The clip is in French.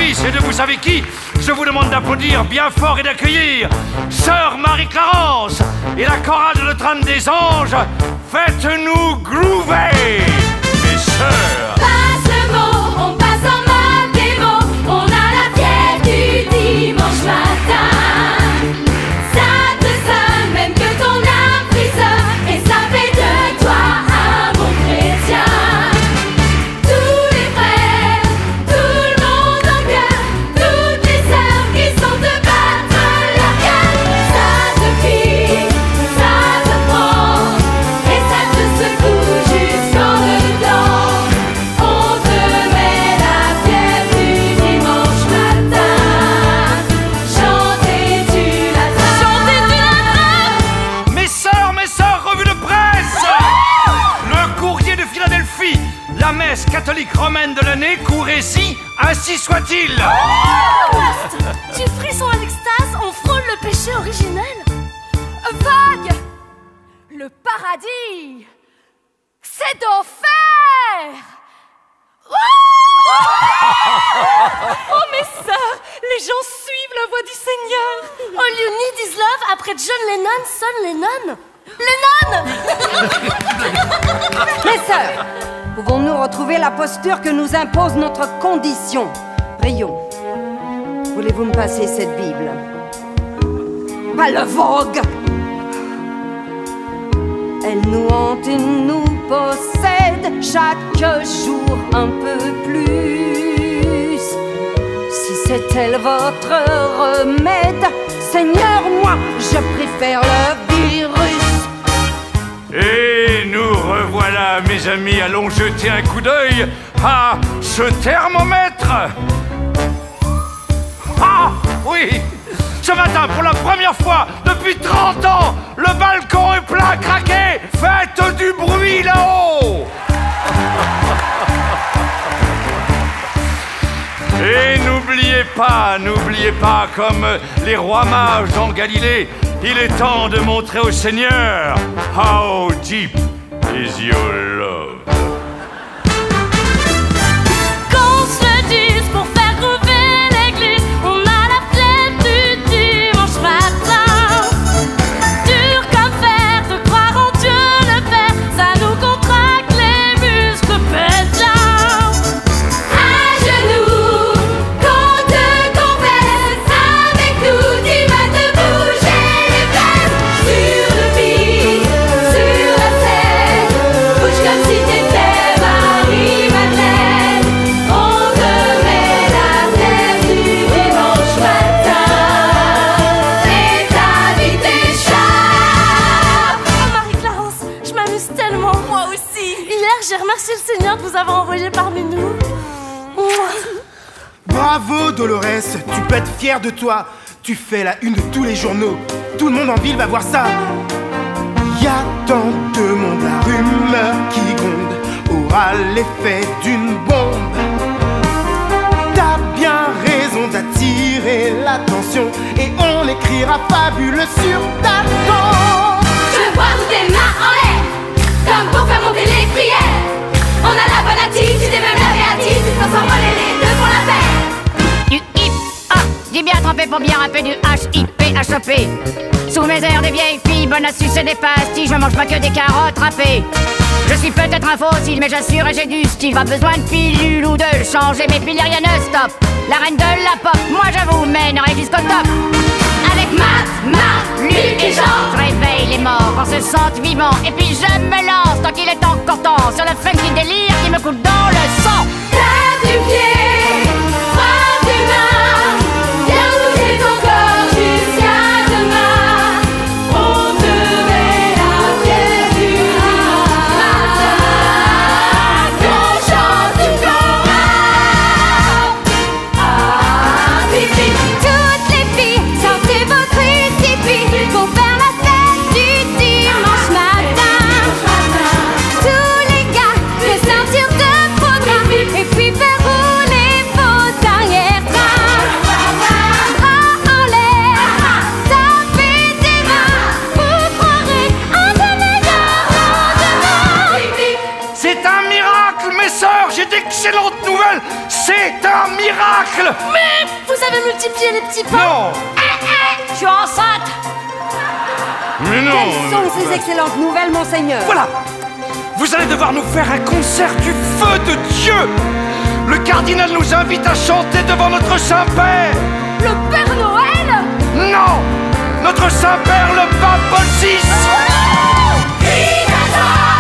auditrices et de vous savez qui, je vous demande d'applaudir bien fort et d'accueillir Sœur Marie-Clarence et la chorale de Notre-Dame des Anges. Faites-nous groover, mes sœurs. Passe le mot, on passe en mode démo. On a la fièvre du dimanche matin. Ça te sonne même que ton âme frissonne. Et ça fait de toi un bon chrétien. Tous les frères, tout le monde en cœur, toutes les sœurs qui sont de battre leur cœur. Ça te pique, ça te prend, et ça te secoue jusqu'en dedans. On te met la fièvre du dimanche matin. Chantez-tu la trappe? Chantez-tu la trappe? Mes sœurs, revue de presse. Le courrier de Philadelphie, la messe catholique romaine de l'année, court ici, ainsi soit-il. Du frisson à l'extase, on frôle le péché originel. Vague! Le paradis, c'est d'enfer! Oh mes sœurs, les gens suivent la voix du Seigneur. All you need is love, après John Lennon sonne Lennon. Mes sœurs, pouvons-nous retrouver la posture que nous impose notre condition? Prions. Voulez-vous me passer cette Bible? Pas le vogue! Elle nous hante et nous possède chaque jour un peu plus. Si c'est elle votre remède, Seigneur, moi, je préfère le virus. Et nous revoilà, mes amis, allons jeter un coup d'œil à ce thermomètre. Ah oui, ce matin, pour la première fois depuis 30 ans, le balcon est plein craqué. Faites du bruit là-haut. Et n'oubliez pas, comme les rois mages en Galilée, il est temps de montrer au Seigneur how deep is your love. Qu'on se le dise pour faire groover l'église. On a la flemme du dimanche matin. Dur comme fer de croire en Dieu le Père, ça nous contracte les muscles pétants. À genoux, qu'on te confesse, avec nous tu vas te bouger les fesses. Sur le beat, sur la scène, bouge comme si t'étais Marie-Madeleine. On te met la tête du dimanche matin, et ta vie t'échappe. Oh Marie-Clarence, je m'amuse tellement. Moi aussi. Hier, j'ai remercié le Seigneur de vous avoir envoyé parmi nous. Bravo Dolores, tu peux être fier de toi. Tu fais la une de tous les journaux. Tout le monde en ville va voir ça. Y a tant de monde, la rumeur qui gronde aura l'effet d'une bombe. T'as bien raison d'attirer l'attention et on écrira fabuleux sur ta tombe. Je veux voir toutes tes mains en l'air, comme pour faire monter les prières. On a la bonne attitude et même la béatitude, on s'envoler les deux pour la paix. Du hip-hop, dis bien trempé pour bien rapper du H-I-P-H-O-P. Sous mes airs de vieille fille, bonne à sucer des pastilles, je mange pas que des carottes râpées. Je suis peut-être un fossile, mais j'assure et j'ai du style. Pas besoin de pilule ou de changer mes piles, rien ne stop. La reine de la pop, moi je vous mènerai jusqu'au top. Avec Matt, Lu et Jean, je réveille les morts en se sentent vivants. Et puis je me lance tant qu'il est encore temps sur le funky délire qui me coule dans le sang. Tape du pied, frappe du main, viens bouger ton corps jusqu'à demain. On te met la fièvre du dimanche matin, qu'on chante du choral. Ah, pipi. Toutes les filles, sortez vos crucifix pour faire la fête du dimanche matin. Tous les gars, les ceintures de sœur, j'ai d'excellentes nouvelles. C'est un miracle. Mais vous avez multiplié les petits pains. Non. Je suis enceinte. Mais non. Quelles sont ces excellentes nouvelles, monseigneur? Voilà. Vous allez devoir nous faire un concert du feu de Dieu. Le cardinal nous invite à chanter devant notre Saint-Père. Le Père Noël? Non, notre Saint-Père, le pape Paul VI. Qui